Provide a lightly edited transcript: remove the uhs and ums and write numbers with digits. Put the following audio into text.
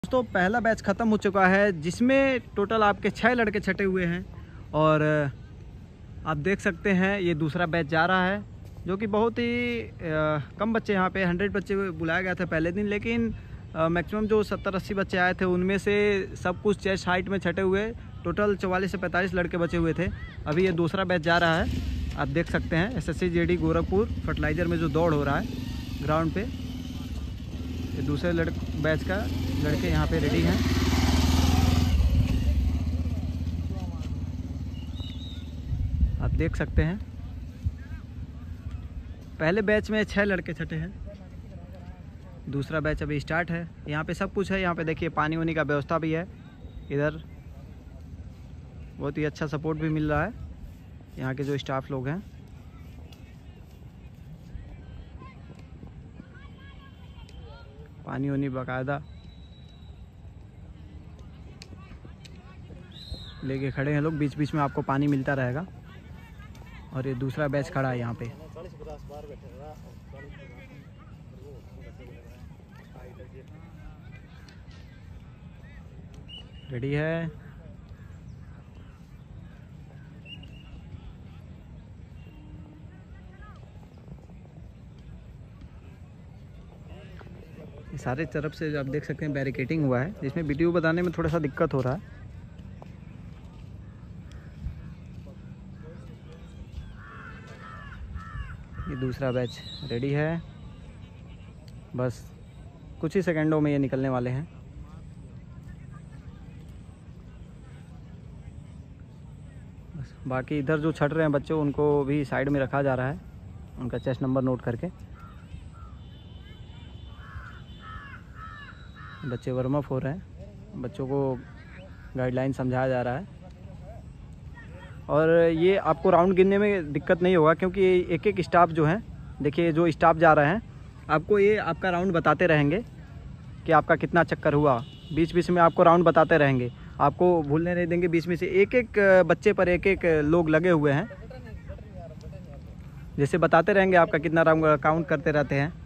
दोस्तों पहला बैच ख़त्म हो चुका है जिसमें टोटल आपके 6 लड़के छटे हुए हैं और आप देख सकते हैं ये दूसरा बैच जा रहा है जो कि बहुत ही कम बच्चे यहाँ पे 100 बच्चे बुलाया गया था पहले दिन, लेकिन मैक्सिमम जो 70-80 बच्चे आए थे उनमें से सब कुछ चेस्ट हाइट में छटे हुए टोटल 44 से 45 लड़के बचे हुए थे। अभी ये दूसरा बैच जा रहा है, आप देख सकते हैं SSC JD गोरखपुर फर्टिलाइज़र में जो दौड़ हो रहा है ग्राउंड पे, ये दूसरे बैच का लड़के यहाँ पे रेडी हैं। आप देख सकते हैं पहले बैच में 6 लड़के छटे हैं, दूसरा बैच अभी स्टार्ट है। यहाँ पे सब कुछ है, यहाँ पे देखिए पानी वानी का व्यवस्था भी है, इधर बहुत ही अच्छा सपोर्ट भी मिल रहा है यहाँ के जो स्टाफ लोग हैं। पानी वानी बाकायदा लेके खड़े हैं लोग, बीच बीच में आपको पानी मिलता रहेगा। और ये दूसरा बैच खड़ा है यहाँ पे। रेडी है। सारे तरफ से आप देख सकते हैं बैरिकेटिंग हुआ है, जिसमें वीडियो बताने में थोड़ा सा दिक्कत हो रहा है। ये दूसरा बैच रेडी है, बस कुछ ही सेकंडों में ये निकलने वाले हैं। बस बाकी इधर जो छट रहे हैं बच्चों उनको भी साइड में रखा जा रहा है, उनका चेस्ट नंबर नोट करके। बच्चे वार्म अप हो रहे हैं, बच्चों को गाइडलाइन समझाया जा रहा है। और ये आपको राउंड गिनने में दिक्कत नहीं होगा क्योंकि एक एक स्टाफ जो है, देखिए जो स्टाफ जा रहे हैं आपको ये आपका राउंड बताते रहेंगे कि आपका कितना चक्कर हुआ। बीच बीच में आपको राउंड बताते रहेंगे, आपको भूलने नहीं देंगे। बीच में से एक एक बच्चे पर एक एक लोग लगे हुए हैं, जैसे बताते रहेंगे आपका कितना राउंड काउंट करते रहते हैं।